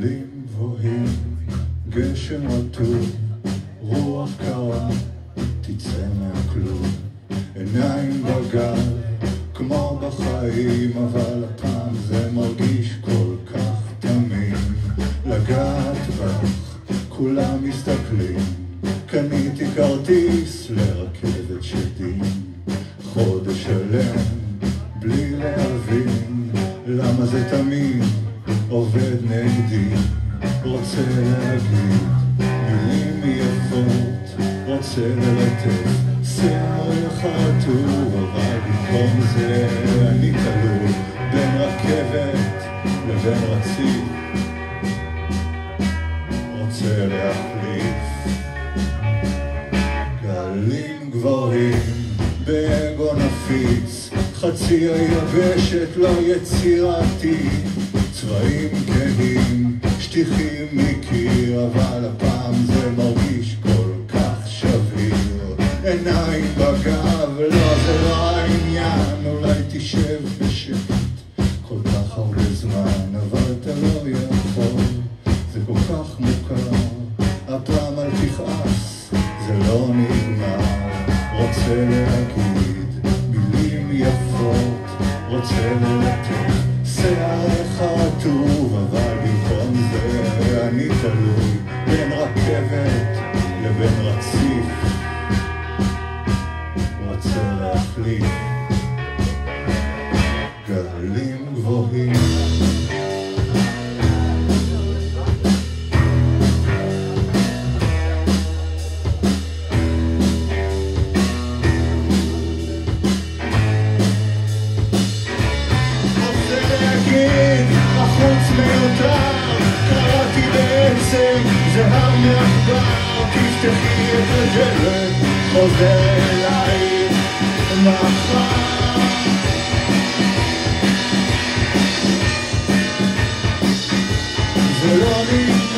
גלים גבוהים, גשם רטוב, רוח קרה, תצא מהכלום. עיניים בגב, כמו בחיים, אבל הפעם זה מרגיש כל כך תמים. לגעת בך, כולם מסתכלים, קניתי כרטיס לרכבת שדים. חודש שלם, בלי להבין, למה זה תמיד עובד נגדי. רוצה להגיד מילים יפות, רוצה ללטף שיער חטוב, אבל במקום זה אני תלוי בין רכבת לבין רציף. רוצה להחליף גלים גבוהים באגו נפיץ, חצי היבשת לא יצירתי, צבעים כהים, שטיחים מקיר, אבל הפעם זה מרגיש כל כך שביר. עיניים בגב, לא זה לא העניין, אולי תשב בשקט כל כך הרבה זמן, אבל אתה לא יכול, זה כל כך מוכר, הפעם אל תכעס, זה לא נגמר. רוצה להגיד מילים יפות, רוצה ללטף שיער חטוב, אבל במקום זה אני תלוי בין רכבת לבין רציף. רוצה להחליף גלים גבוהים. החוץ מיותר, קראתי בעצם, זה הר מעכבר, תפתחי את הדלת, חוזר אליי מחר. זה לא נגמר